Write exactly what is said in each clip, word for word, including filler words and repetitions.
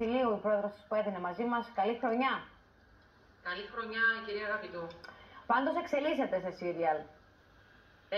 Βασιλείου, η πρόεδρος της ΠΟΕΔ, είναι μαζί μας. Καλή χρονιά. Καλή χρονιά, κυρία Αγαπητού. Πάντως εξελίσσεται σε σύριαλ. Ε,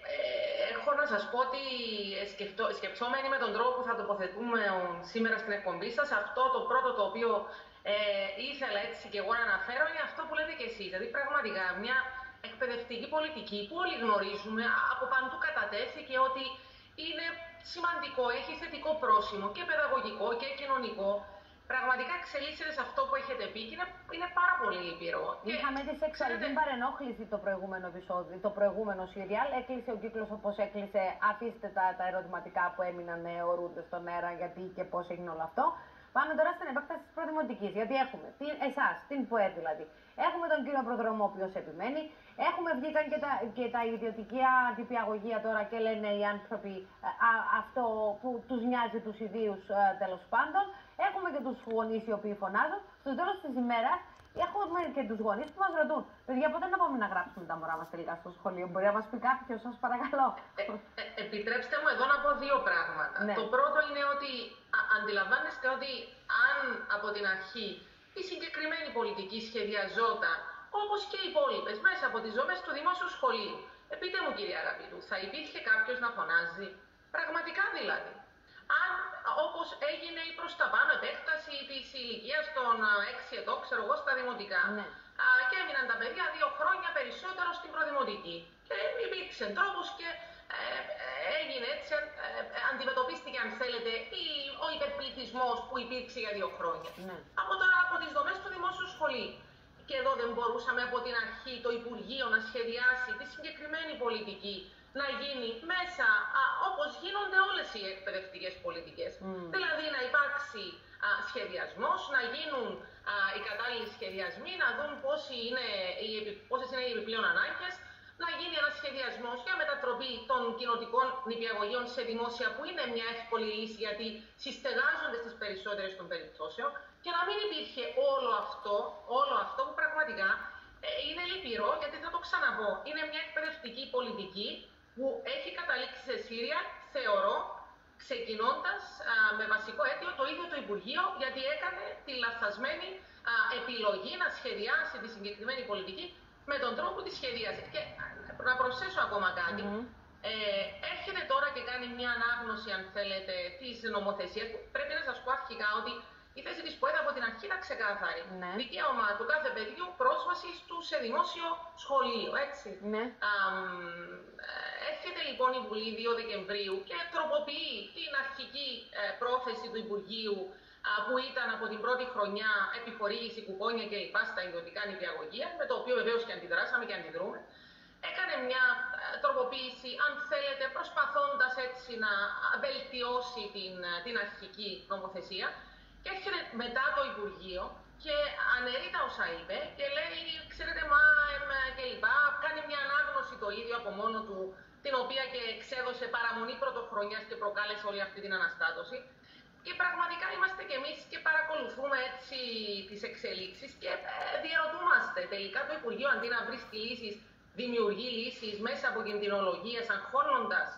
ε, έχω να σας πω ότι σκεφτώ, σκεφτόμενοι με τον τρόπο που θα τοποθετούμε σήμερα στην εκπομπή σας, αυτό το πρώτο το οποίο ε, ήθελα έτσι και εγώ να αναφέρω είναι αυτό που λέτε και εσείς. Δηλαδή πραγματικά μια εκπαιδευτική πολιτική που όλοι γνωρίζουμε, από παντού κατατέθηκε ότι είναι σημαντικό, έχει θετικό πρόσημο και παιδαγωγικό και κοινωνικό. Πραγματικά εξελίσσεται σε αυτό που έχετε πει και είναι, είναι πάρα πολύ λυπηρό. Είχαμε τη σεξουαλική παρενόχληση το προηγούμενο επεισόδιο, το προηγούμενο σύριαλ. Έκλεισε ο κύκλος όπως έκλεισε. Αφήστε τα, τα ερωτηματικά που έμειναν αιωρούνται στον αέρα, γιατί και πώς έγινε όλο αυτό. Πάμε τώρα στην επέκταση της προδημοτικής. Γιατί έχουμε την, εσάς, την ΠΟΕΔ δηλαδή. Έχουμε τον κύριο Προδρόμο, ο οποίος επιμένει. Έχουμε βγήκαν και τα, και τα ιδιωτικά νηπιαγωγεία τώρα και λένε οι άνθρωποι α, αυτό που τους νοιάζει τους ιδίους τέλος πάντων. Έχουμε και τους γονείς οι οποίοι φωνάζουν. Στο τέλος της ημέρας έχουμε και τους γονείς που μας ρωτούν: παιδιά, πότε να πάμε να γράψουμε τα μωρά μας τελικά στο σχολείο? Μπορεί να μας πει κάποιος, σας παρακαλώ? Ε, ε, επιτρέψτε μου εδώ να πω δύο πράγματα. Ναι. Το πρώτο είναι ότι α, αντιλαμβάνεστε ότι αν από την αρχή η συγκεκριμένη πολιτική σχεδιαζόταν όπως και οι υπόλοιπες μέσα από τις δομές του δημόσιου σχολείου, ε, πείτε μου, κυρία Αγαπητού, θα υπήρχε κάποιος να φωνάζει? Πραγματικά δηλαδή. Αν όπως έγινε η προς τα πάνω επέκταση της ηλικίας των έξι ετών, ξέρω εγώ, στα δημοτικά. Ναι. Α, και έμειναν τα παιδιά δύο χρόνια περισσότερο στην προδημοτική. Και υπήρξε τρόπος και ε, έγινε έτσι, ε, αντιμετωπίστηκε, αν θέλετε, η, ο υπερπληθυσμός που υπήρξε για δύο χρόνια. Ναι. Από, τώρα, από τις δομές του δημόσιου σχολείου. Και εδώ δεν μπορούσαμε από την αρχή το Υπουργείο να σχεδιάσει τη συγκεκριμένη πολιτική να γίνει μέσα α, όπως γίνονται όλες οι εκπαιδευτικές πολιτικές. Mm. Δηλαδή να υπάρξει α, σχεδιασμός, να γίνουν α, οι κατάλληλοι σχεδιασμοί, να δουν είναι οι, πόσες είναι οι επιπλέον ανάγκες, να γίνει ένας σχεδιασμός για μετατροπή των κοινοτικών νηπιαγωγείων σε δημόσια, που είναι μια εύκολη λύση γιατί συστεγάζονται στις περισσότερες των περιπτώσεων, και να μην υπήρχε όλο αυτό, όλο αυτό που πραγματικά ε, είναι λυπηρό, γιατί θα το ξαναπώ, είναι μια εκπαιδευτική πολιτική που έχει καταλήξει σε Σύρια, θεωρώ, ξεκινώντας α, με βασικό αίτιο το ίδιο το Υπουργείο, γιατί έκανε τη λαθασμένη α, επιλογή να σχεδιάσει τη συγκεκριμένη πολιτική με τον τρόπο που τη σχεδίασε. Και να προσθέσω ακόμα κάτι. Mm-hmm. ε, έρχεται τώρα και κάνει μια ανάγνωση, αν θέλετε, της νομοθεσίας. Πρέπει να σας πω αρχικά ότι η θέση της ΠΟΕΔ από την αρχή ήταν ξεκάθαρη. Ναι. Δικαίωμα του κάθε παιδιού πρόσβαση του σε δημόσιο σχολείο, έτσι. Ναι. Α, έρχεται λοιπόν η Βουλή δύο Δεκεμβρίου και τροποποιεί την αρχική ε, πρόθεση του Υπουργείου, α, που ήταν από την πρώτη χρονιά επιχορήγηση κουπόνια κλπ. Στα ιδιωτικά νηπιαγωγεία, με το οποίο βεβαίως και αντιδράσαμε και αντιδρούμε. Έκανε μια ε, τροποποίηση, αν θέλετε, προσπαθώντας έτσι να βελτιώσει την, την αρχική νομοθεσία. Και έρχεται μετά το Υπουργείο και αναιρεί τα όσα είπε και λέει, ξέρετε, μα και λοιπά, κάνει μια ανάγνωση το ίδιο από μόνο του, την οποία και εξέδωσε παραμονή πρωτοχρονιάς και προκάλεσε όλη αυτή την αναστάτωση. Και πραγματικά είμαστε κι εμείς και παρακολουθούμε έτσι τις εξελίξεις και ε, διαρωτούμαστε. Τελικά το Υπουργείο, αντί να βρει λύσεις, δημιουργεί λύσεις μέσα από κινδυνολογίες, αγχώνοντας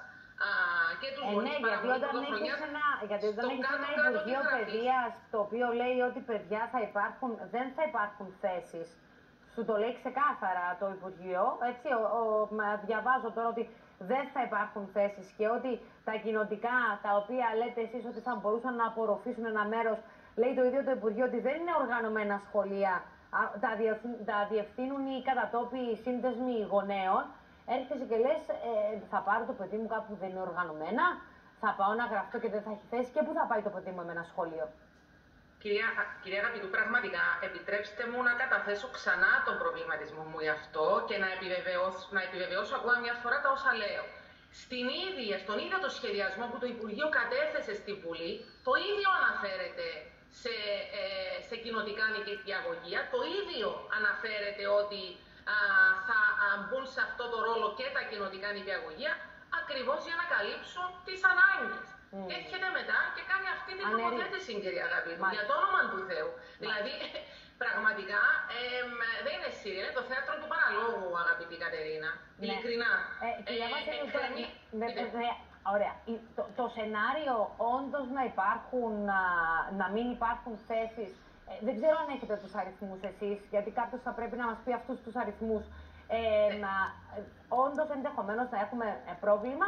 και τους ε, γονείς, ναι, γιατί όταν έχεις ένα, γιατί όταν έχεις ένα Υπουργείο Παιδείας το οποίο λέει ότι παιδιά θα υπάρχουν, δεν θα υπάρχουν θέσεις, σου το λέει ξεκάθαρα το Υπουργείο, έτσι, ο, ο, διαβάζω τώρα ότι δεν θα υπάρχουν θέσεις και ότι τα κοινοτικά, τα οποία λέτε εσείς ότι θα μπορούσαν να απορροφήσουν ένα μέρος, λέει το ίδιο το Υπουργείο ότι δεν είναι οργανωμένα σχολεία, τα, τα διευθύνουν οι κατατόπιοι σύνδεσμοι γονέων. Έρχεσαι και λες, ε, θα πάρω το παιδί μου κάπου που δεν είναι οργανωμένα, θα πάω να γραφτώ και δεν θα έχει θέση, και πού θα πάει το παιδί μου με ένα σχολείο? Κυρία, κυρία Αγαπητού, πραγματικά επιτρέψτε μου να καταθέσω ξανά τον προβληματισμό μου γι' αυτό και να επιβεβαιώσω, να επιβεβαιώσω ακόμα μια φορά τα όσα λέω. Στην ίδια, στον ίδιο το σχεδιασμό που το Υπουργείο κατέθεσε στη Βουλή, το ίδιο αναφέρεται σε, ε, σε κοινοτικά νηπιαγωγεία, το ίδιο αναφέρεται ότι α, θα α, μπουν σε αυτό το ρόλο και τα κοινοτικά νηπιαγωγεία, ακριβώς για να καλύψουν τις ανάγκες. Mm. Και έρχεται μετά και κάνει αυτή την τοποθέτηση, κυρία Αγαπητού, για το όνομα του Θεού. Μάλιστα. Δηλαδή, πραγματικά, ε, δεν είναι Σύρια, είναι το θέατρο του παραλόγου, αγαπητή Κατερίνα. Ναι. Ειλικρινά. Ε, κυρία Βασίλου, Ωραία. Το, το σενάριο όντως να υπάρχουν, να, να μην υπάρχουν θέσεις, ε, δεν ξέρω αν έχετε τους αριθμούς εσείς, γιατί κάποιος θα πρέπει να μας πει αυτούς τους αριθμούς. Ε, ναι. να, ε, όντως ενδεχομένως να έχουμε ε, πρόβλημα.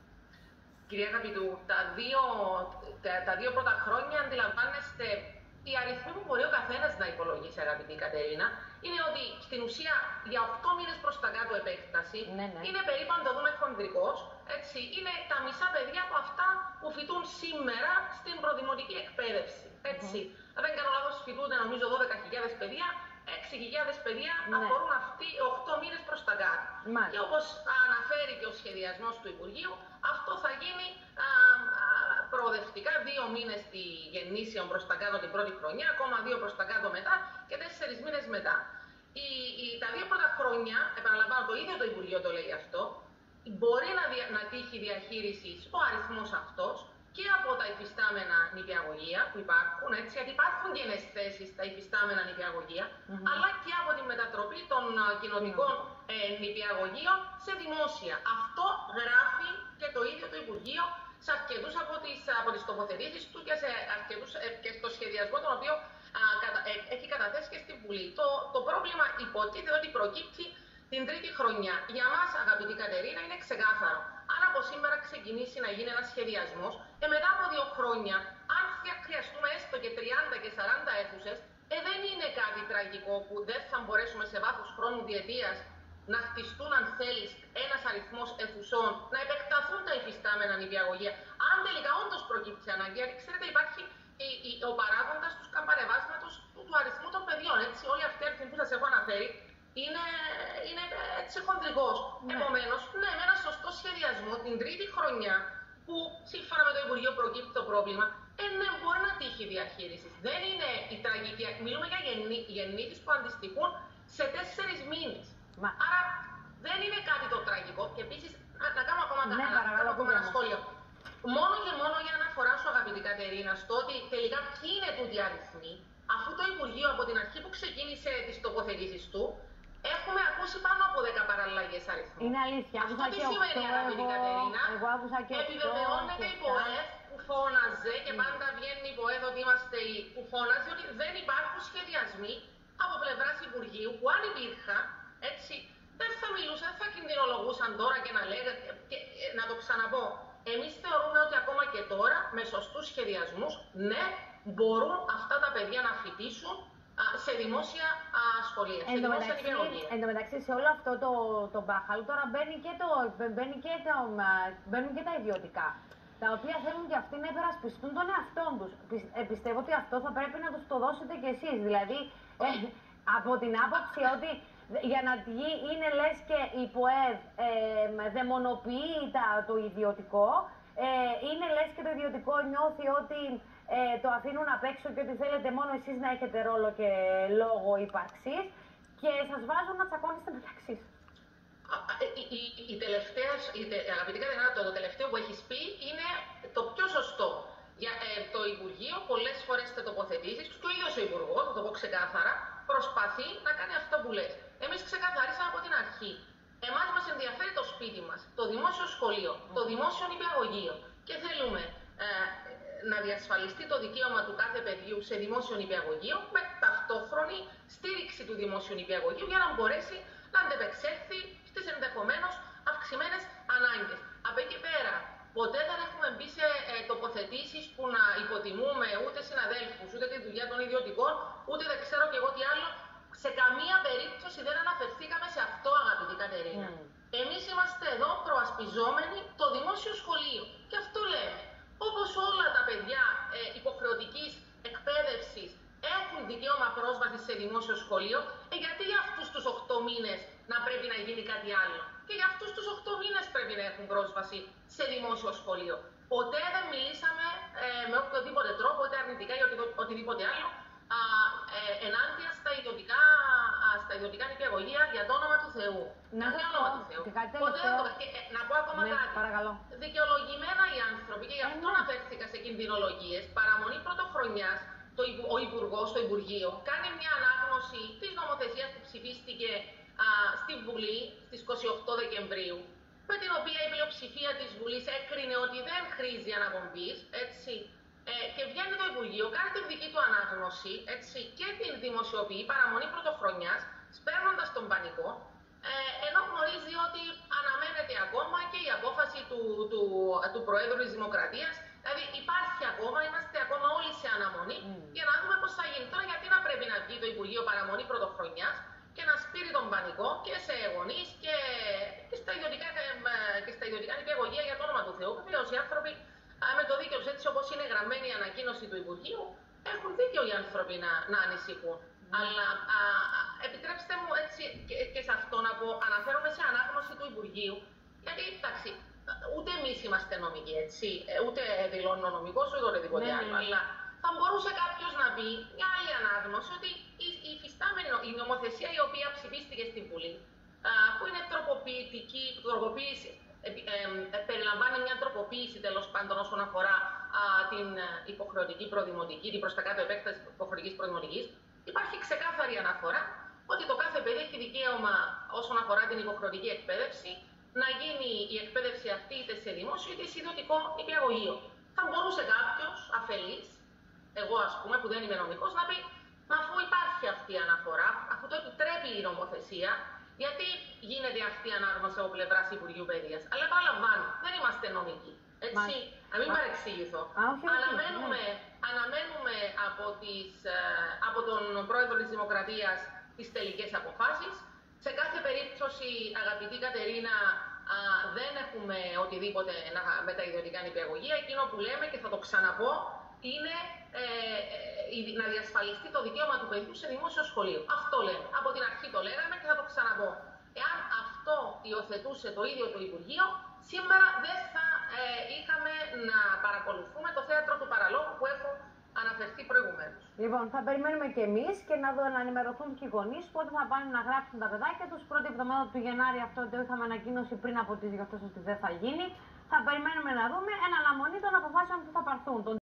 Κυρία Αγαπητού, τα δύο, τα, τα δύο πρώτα χρόνια αντιλαμβάνεστε οι αριθμοί που μπορεί ο καθένας να υπολογίσει, αγαπητή Κατερίνα, είναι ότι στην ουσία για οκτώ μήνες προς τα κάτω επέκταση ναι, ναι. είναι περίπου, αν το δούμε χονδρικώς, έτσι, είναι τα μισά παιδιά από αυτά που φοιτούν σήμερα στην προδημοτική εκπαίδευση. Έτσι. Mm-hmm. Αν δεν κάνω λάθος, φοιτούνται νομίζω δώδεκα χιλιάδες παιδιά, έξι χιλιάδες παιδιά ναι. αφορούν αυτοί οκτώ μήνες προς τα κάτω. Μάλιστα. Και όπως αναφέρει και ο σχεδιασμός του Υπουργείου, αυτό θα γίνει α, α, προοδευτικά δύο μήνες στη γεννήσεων προς τα κάτω την πρώτη χρονιά, ακόμα δύο προς τα κάτω μετά και τέσσερις μήνες μετά. Η, η, τα δύο πρώτα χρόνια, επαναλαμβάνω, το ίδιο το Υπουργείο το λέει αυτό, μπορεί να, δια, να τύχει διαχείρισης ο αριθμός αυτός και από τα υφιστάμενα νηπιαγωγεία που υπάρχουν, έτσι, γιατί υπάρχουν κενές θέσεις στα υφιστάμενα νηπιαγωγεία, mm-hmm. αλλά και από τη μετατροπή των κοινοτικών mm-hmm. ε, νηπιαγωγείων σε δημόσια. Αυτό γράφει και το ίδιο το Υπουργείο σε αρκετούς από τις, από τις τοποθετήσεις του και, σε αρκετούς, ε, και στο σχεδιασμό τον οποίο α, κατα, ε, έχει καταθέσει και στην Βουλή. Το, το πρόβλημα υποτίθεται ότι προκύπτει την τρίτη χρονιά. Για μας, αγαπητή Κατερίνα, είναι ξεκάθαρο. Αν από σήμερα ξεκινήσει να γίνει ένας σχεδιασμός, ε, μετά από δύο χρόνια, αν χρειαστούμε έστω και τριάντα και σαράντα αίθουσες, ε, δεν είναι κάτι τραγικό που δεν θα μπορέσουμε σε βάθος χρόνου διετίας να χτιστούν, αν θέλεις, ένας αριθμός αιθουσών, να επεκταθούν τα υφιστάμενα νηπιαγωγεία. Αν τελικά όντως προκύψει ανάγκη, γιατί ξέρετε, υπάρχει η, η, ο παράγοντας του σκαμπανεβάσματος του, του αριθμού των παιδιών. Έτσι, όλοι αυτοί οι αριθμοί που σας έχω αναφέρει είναι, είναι έτσι χοντρικός. Ναι. Επομένως, ναι, με ένα σωστό σχεδιασμό την τρίτη χρονιά, που σύμφωνα με το Υπουργείο προκύπτει το πρόβλημα, ε, ναι, μπορεί να τύχει διαχείριση. Δεν είναι η τραγική. Μιλούμε για γεννή, γεννήσεις που αντιστοιχούν σε τέσσερις μήνες. Μα... Άρα δεν είναι κάτι το τραγικό. Και επίσης, να, να κάνω ακόμα, ναι, να, να κάνω ακόμα ένα σχόλιο. Μόνο και μόνο για να αναφορά σου, αγαπητή Κατερίνα, στο ότι τελικά ποιοι είναι τούτοι αριθμοί, αφού το Υπουργείο από την αρχή που ξεκίνησε τις τοποθετήσεις του, έχουμε ακούσει πάνω από δέκα παραλλαγές αριθμού. Είναι αλήθεια. Αυτό τι σημαίνει, αγαπητή Κατερίνα? Εγώ άκουσα και επιβεβαιώνεται η ΠΟΕΦ που φώναζε και πάντα βγαίνει η ΠΟΕΦ ότι είμαστε οι που φώναζε ότι δεν υπάρχουν σχεδιασμοί από πλευράς Υπουργείου που αν υπήρχαν, έτσι, δεν θα μιλούσαν, δεν θα κινδυνολογούσαν τώρα και να λέγανε. Και, να το ξαναπώ, εμείς θεωρούμε ότι ακόμα και τώρα με σωστούς σχεδιασμούς, ναι, μπορούν αυτά τα παιδιά να φοιτήσουν σε δημόσια α, σχολεία, σε δημόσια νηπιαγωγεία. Εν τω μεταξύ, σε όλο αυτό το, το μπάχαλο τώρα μπαίνει και, το, μπαίνει και το, μπαίνουν και τα ιδιωτικά, τα οποία θέλουν και αυτοί να υπερασπιστούν τον εαυτό τους. Ε, πιστεύω ότι αυτό θα πρέπει να τους το δώσετε κι εσείς. Δηλαδή, ε, από την άποψη ότι για να βγει είναι λες και η ΠΟΕΔ ε, δαιμονοποιεί τα, το ιδιωτικό, ε, είναι λες και το ιδιωτικό νιώθει ότι ε, το αφήνουν απ' έξω και ότι θέλετε μόνο εσείς να έχετε ρόλο και λόγο ύπαρξης και σας βάζουν να τσακώνεστε μεταξύ σας. Η, η, η τελευταία, η, αγαπητή Κατερίνα, το, το τελευταίο που έχεις πει είναι το πιο σωστό. Για, ε, το Υπουργείο πολλές φορές σε τοποθετήσεις του και ο ίδιος ο Υπουργός, θα το πω ξεκάθαρα, προσπαθεί να κάνει αυτό που λες. Εμείς ξεκαθαρίσαμε από την αρχή. Εμάς μας ενδιαφέρει το σπίτι μας, το δημόσιο σχολείο, το δημόσιο νηπιαγωγείο και θέλουμε ε, να διασφαλιστεί το δικαίωμα του κάθε παιδιού σε δημόσιο νηπιαγωγείο με ταυτόχρονη στήριξη του δημόσιου νηπιαγωγείου για να μπορέσει να αντεπεξέλθει στις ενδεχομένως αυξημένες ανάγκες. Από εκεί πέρα, ποτέ δεν έχουμε μπει σε ε, τοποθετήσεις που να υποτιμούμε ούτε συναδέλφους, ούτε τη δουλειά των ιδιωτικών, ούτε δεν ξέρω και εγώ τι άλλο. Σε καμία περίπτωση δεν αναφερθήκαμε σε αυτό, αγαπητή Κατερίνα. Mm. Εμείς είμαστε εδώ προασπιζόμενοι το δημόσιο σχολείο. Και αυτό λέμε. Όπως όλα τα παιδιά ε, υποχρεωτικής εκπαίδευσης έχουν δικαίωμα πρόσβαση σε δημόσιο σχολείο, ε, γιατί για αυτούς τους οκτώ μήνες να πρέπει να γίνει κάτι άλλο. Και για αυτούς τους οκτώ μήνες πρέπει να έχουν πρόσβαση σε δημόσιο σχολείο. Ποτέ δεν μιλήσαμε ε, με οποιοδήποτε τρόπο, είτε αρνητικά ή οτιδήποτε άλλο, α, ε, ενάντια στα ιδιωτικά, α, στα ιδιωτικά νηπιαγωγεία για το όνομα του Θεού. Να για το όνομα του Θεού. Ποτέ δεν το... ε, ε, να πω ακόμα ναι, κάτι. Παρακαλώ. Δικαιολογημένα οι άνθρωποι, και γι' αυτό ε, ναι. αναφέρθηκα σε κινδυνολογίες, παραμονή πρωτοχρονιάς, το, ο Υπουργός, το Υπουργείο, κάνει μια ανάγνωση της νομοθεσίας που ψηφίστηκε α, στη Βουλή στις είκοσι οκτώ Δεκεμβρίου. με την οποία η πλειοψηφία της Βουλής έκρινε ότι δεν χρήζει αναπομπής, έτσι, ε, και βγαίνει το Υπουργείο, κάνει την δική του ανάγνωση, έτσι, και την δημοσιοποιεί παραμονή πρωτοχρονιάς, σπέρνοντας τον πανικό, ε, ενώ γνωρίζει ότι αναμένεται ακόμα και η απόφαση του, του, του Προέδρου της Δημοκρατίας. Δηλαδή υπάρχει ακόμα, είμαστε ακόμα όλοι σε αναμονή mm. για να δούμε πώς θα γίνει. Τώρα γιατί να πρέπει να βγει το Υπουργείο παραμονή πρωτοχρονιάς και να σπείρει τον πανικό και σε γονείς και, και στα ιδιωτικά, και στα ιδιωτικά νηπιαγωγεία, για το όνομα του Θεού. Βεβαίως οι άνθρωποι με το δίκαιο τους, έτσι όπως είναι γραμμένη η ανακοίνωση του Υπουργείου, έχουν δίκιο οι άνθρωποι να, να ανησυχούν. Mm. Αλλά α, α, επιτρέψτε μου έτσι και, και σε αυτό να πω, αναφέρομαι σε ανάγνωση του Υπουργείου, γιατί εντάξει, ούτε εμείς είμαστε νομικοί, έτσι, ούτε δηλώνω νομικός ούτε οτιδήποτε άλλο. Mm. Αλλά θα μπορούσε κάποιος να πει μια άλλη ανάγνωση ότι η, η υφιστάμενη η νομοθεσία η οποία ψηφίστηκε στην Βουλή, α, που είναι τροποποιητική, τροποποίηση, ε, ε, ε, περιλαμβάνει μια τροποποίηση τέλος πάντων όσον αφορά α, την υποχρεωτική προδημοτική, την προς τα κάτω επέκταση υποχρεωτικής προδημοτικής. Υπάρχει ξεκάθαρη αναφορά ότι το κάθε παιδί έχει δικαίωμα όσον αφορά την υποχρεωτική εκπαίδευση να γίνει η εκπαίδευση αυτή είτε σε δημόσιο είτε σε ιδιωτικό νηπιαγωγείο. Θα μπορούσε κάποιος αφελής, εγώ ας πούμε που δεν είμαι νομικός, να πει μα αφού υπάρχει αυτή η αναφορά, αφού το επιτρέπει η νομοθεσία, γιατί γίνεται αυτή η ανάγνωση από πλευράς Υπουργείου Παιδείας. Αλλά επαναλαμβάνω, δεν είμαστε νομικοί. Έτσι, να μην παρεξηγηθώ. Αναμένουμε, αναμένουμε από, τις, από τον Πρόεδρο της Δημοκρατίας τις τελικές αποφάσεις. Σε κάθε περίπτωση, αγαπητή Κατερίνα, α, δεν έχουμε οτιδήποτε να, με τα ιδιωτικά νηπιαγωγεία. Εκείνο που λέμε και θα το ξαναπώ είναι ε, ε, να διασφαλιστεί το δικαίωμα του παιδιού σε δημόσιο σχολείο. Αυτό λέμε. Από την αρχή το λέγαμε και θα το ξαναπώ. Εάν αυτό υιοθετούσε το ίδιο το Υπουργείο, σήμερα δεν θα ε, είχαμε να παρακολουθούμε το θέατρο του παραλόγου που έχω αναφερθεί προηγουμένως. Λοιπόν, θα περιμένουμε και εμείς και να, δω, να ενημερωθούν και οι γονείς πότε θα πάνε να γράψουν τα παιδάκια τους. Πρώτη εβδομάδα του Γενάρη, αυτό το είχαμε ανακοίνωση πριν από τις γιορτές ότι δεν θα γίνει. Θα περιμένουμε να δούμε εν αναμονή των αποφάσεων που θα πάρθουν.